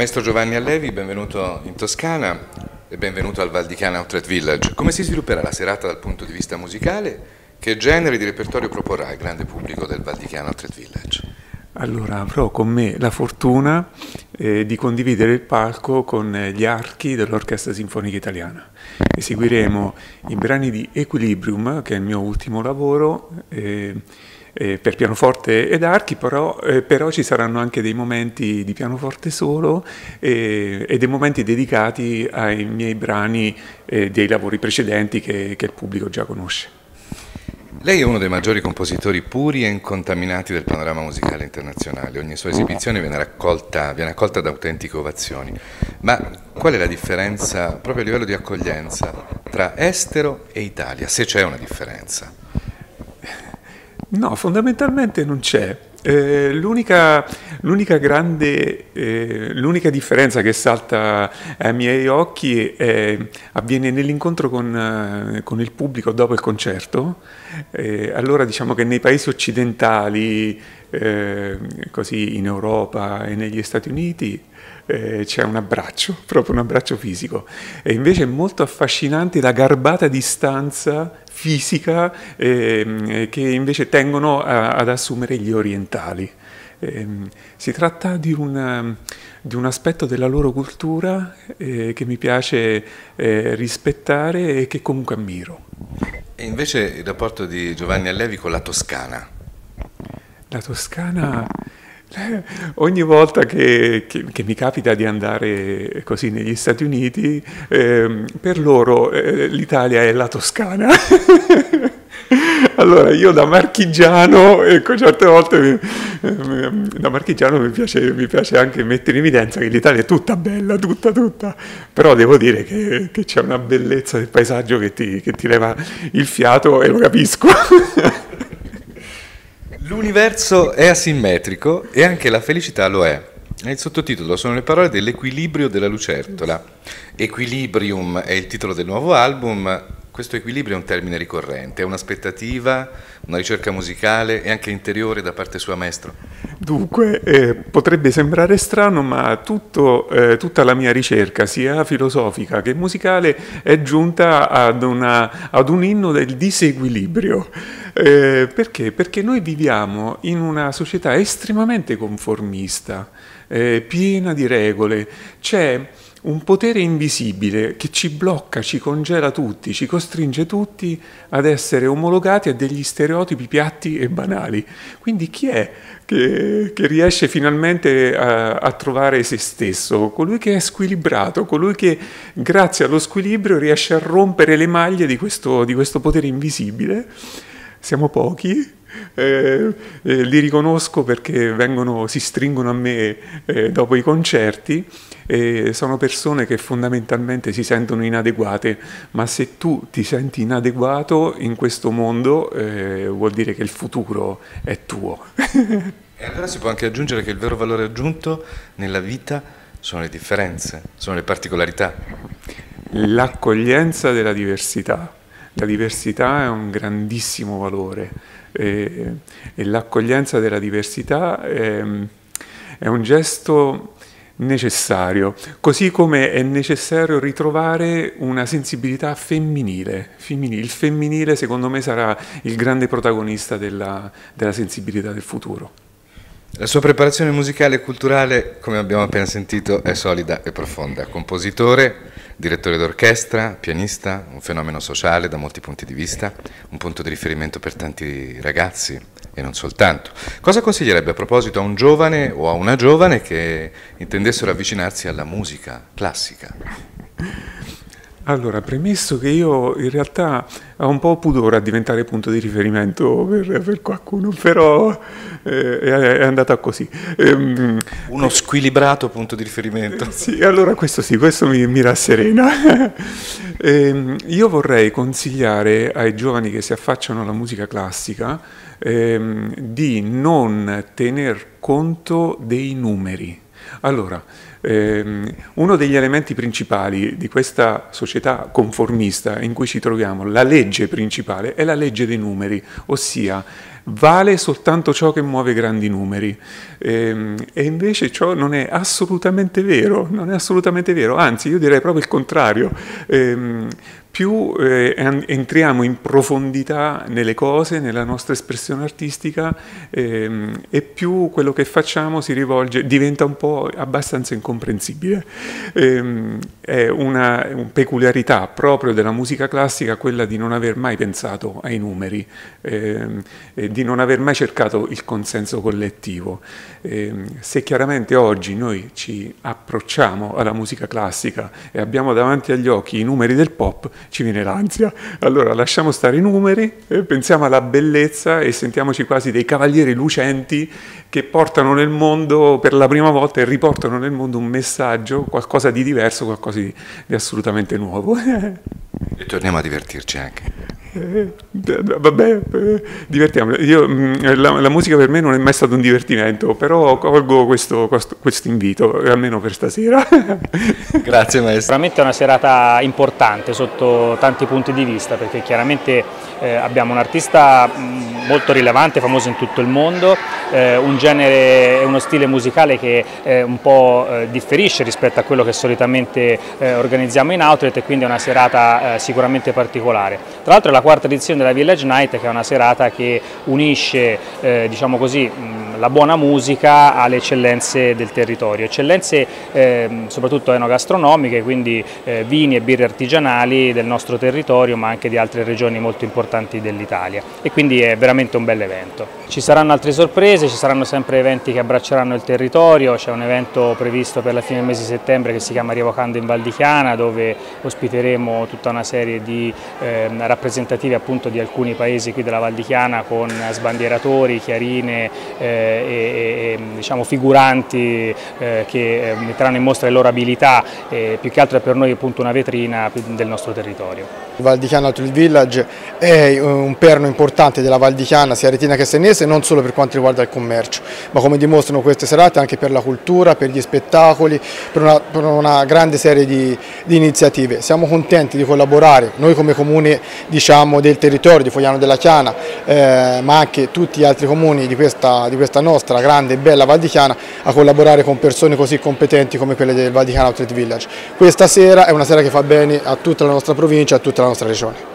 Maestro Giovanni Allevi, benvenuto in Toscana e benvenuto al Val di Chiana Outlet Village. Come si svilupperà la serata dal punto di vista musicale? Che generi di repertorio proporrà il grande pubblico del Val di Chiana Outlet Village? Allora, avrò con me la fortuna di condividere il palco con gli archi dell'Orchestra Sinfonica Italiana. Eseguiremo i brani di Equilibrium, che è il mio ultimo lavoro, per pianoforte ed archi, però ci saranno anche dei momenti di pianoforte solo e dei momenti dedicati ai miei brani dei lavori precedenti che il pubblico già conosce. Lei è uno dei maggiori compositori puri e incontaminati del panorama musicale internazionale. Ogni sua esibizione viene accolta da autentiche ovazioni. Ma qual è la differenza, proprio a livello di accoglienza, tra estero e Italia, se c'è una differenza? No, fondamentalmente non c'è. L'unica differenza che salta ai miei occhi avviene nell'incontro con il pubblico dopo il concerto. Allora diciamo che nei paesi occidentali, così in Europa e negli Stati Uniti, c'è un abbraccio, proprio un abbraccio fisico. E invece è molto affascinante la garbata distanza fisica che invece tengono ad assumere gli orientali. Si tratta di un aspetto della loro cultura che mi piace rispettare e che comunque ammiro. E invece il rapporto di Giovanni Allevi con la Toscana? La Toscana... Ogni volta che mi capita di andare così negli Stati Uniti, per loro l'Italia è la Toscana. Allora io da marchigiano, ecco, certe volte da marchigiano mi piace anche mettere in evidenza che l'Italia è tutta bella, tutta, però devo dire che c'è una bellezza del paesaggio che ti leva il fiato e lo capisco. L'universo è asimmetrico e anche la felicità lo è. Il sottotitolo sono le parole dell'equilibrio della lucertola. Equilibrium è il titolo del nuovo album. Questo equilibrio è un termine ricorrente, è un'aspettativa, una ricerca musicale e anche interiore da parte sua, maestro? Dunque, potrebbe sembrare strano, ma tutta la mia ricerca, sia filosofica che musicale, è giunta ad un inno del disequilibrio. Perché? Perché noi viviamo in una società estremamente conformista, piena di regole. C'è un potere invisibile che ci blocca, ci congela tutti, ci costringe tutti ad essere omologati a degli stereotipi piatti e banali. Quindi chi è che riesce finalmente a trovare se stesso? Colui che è squilibrato, colui che grazie allo squilibrio riesce a rompere le maglie di questo potere invisibile. Siamo pochi. Li riconosco perché si stringono a me dopo i concerti. Sono persone che fondamentalmente si sentono inadeguate, ma se tu ti senti inadeguato in questo mondo vuol dire che il futuro è tuo. E allora si può anche aggiungere che il vero valore aggiunto nella vita sono le differenze, sono le particolarità. L'accoglienza della diversità. La diversità è un grandissimo valore e l'accoglienza della diversità è un gesto necessario, così come è necessario ritrovare una sensibilità femminile. Il femminile secondo me sarà il grande protagonista della sensibilità del futuro. La sua preparazione musicale e culturale, come abbiamo appena sentito, è solida e profonda. Compositore, direttore d'orchestra, pianista, un fenomeno sociale da molti punti di vista, un punto di riferimento per tanti ragazzi e non soltanto. Cosa consiglierebbe a proposito a un giovane o a una giovane che intendessero avvicinarsi alla musica classica? Allora, premesso che io in realtà ho un po' pudore a diventare punto di riferimento per qualcuno, però è andata così. Uno squilibrato punto di riferimento. Sì, allora questo mi rasserena. Io vorrei consigliare ai giovani che si affacciano alla musica classica di non tener conto dei numeri. Allora, uno degli elementi principali di questa società conformista in cui ci troviamo, la legge principale, è la legge dei numeri, ossia vale soltanto ciò che muove grandi numeri, e invece ciò non è assolutamente vero, anzi io direi proprio il contrario. Più entriamo in profondità nelle cose, nella nostra espressione artistica, e più quello che facciamo diventa un po' abbastanza incomprensibile. È una peculiarità proprio della musica classica quella di non aver mai pensato ai numeri, di non aver mai cercato il consenso collettivo. Se chiaramente oggi noi ci approcciamo alla musica classica e abbiamo davanti agli occhi i numeri del pop, ci viene l'ansia. Allora lasciamo stare i numeri, pensiamo alla bellezza e sentiamoci quasi dei cavalieri lucenti che portano nel mondo per la prima volta e riportano nel mondo un messaggio, qualcosa di diverso, qualcosa di assolutamente nuovo. E torniamo a divertirci anche. Vabbè, divertiamo. La musica per me non è mai stato un divertimento, però colgo questo invito, almeno per stasera. Grazie maestro. Sicuramente è una serata importante sotto tanti punti di vista, perché chiaramente abbiamo un artista molto rilevante, famoso in tutto il mondo, un genere e uno stile musicale che un po' differisce rispetto a quello che solitamente organizziamo in Outlet, e quindi è una serata sicuramente particolare. Tra l'altro è la quarta edizione della Village Night, che è una serata che unisce, diciamo così, la buona musica alle eccellenze del territorio, eccellenze soprattutto enogastronomiche, quindi vini e birre artigianali del nostro territorio, ma anche di altre regioni molto importanti dell'Italia, e quindi è veramente un bel evento. Ci saranno altre sorprese, ci saranno sempre eventi che abbracceranno il territorio. C'è un evento previsto per la fine del mese di settembre che si chiama Rievocando in Val di Chiana, dove ospiteremo tutta una serie di rappresentativi appunto di alcuni paesi qui della Val di Chiana, con sbandieratori, chiarine e diciamo figuranti che metteranno in mostra le loro abilità, più che altro è per noi appunto una vetrina del nostro territorio. Val di Chiana Outlet Village è un perno importante della Val di Chiana, sia retina che senese, non solo per quanto riguarda il commercio, ma come dimostrano queste serate anche per la cultura, per gli spettacoli, per una grande serie di iniziative. Siamo contenti di collaborare, noi come comune diciamo del territorio di Fogliano della Chiana, ma anche tutti gli altri comuni di questa nostra grande e bella Val di Chiana, a collaborare con persone così competenti come quelle del Val di Chiana Outlet Village. Questa sera è una sera che fa bene a tutta la nostra provincia, a tutta la nostra regione.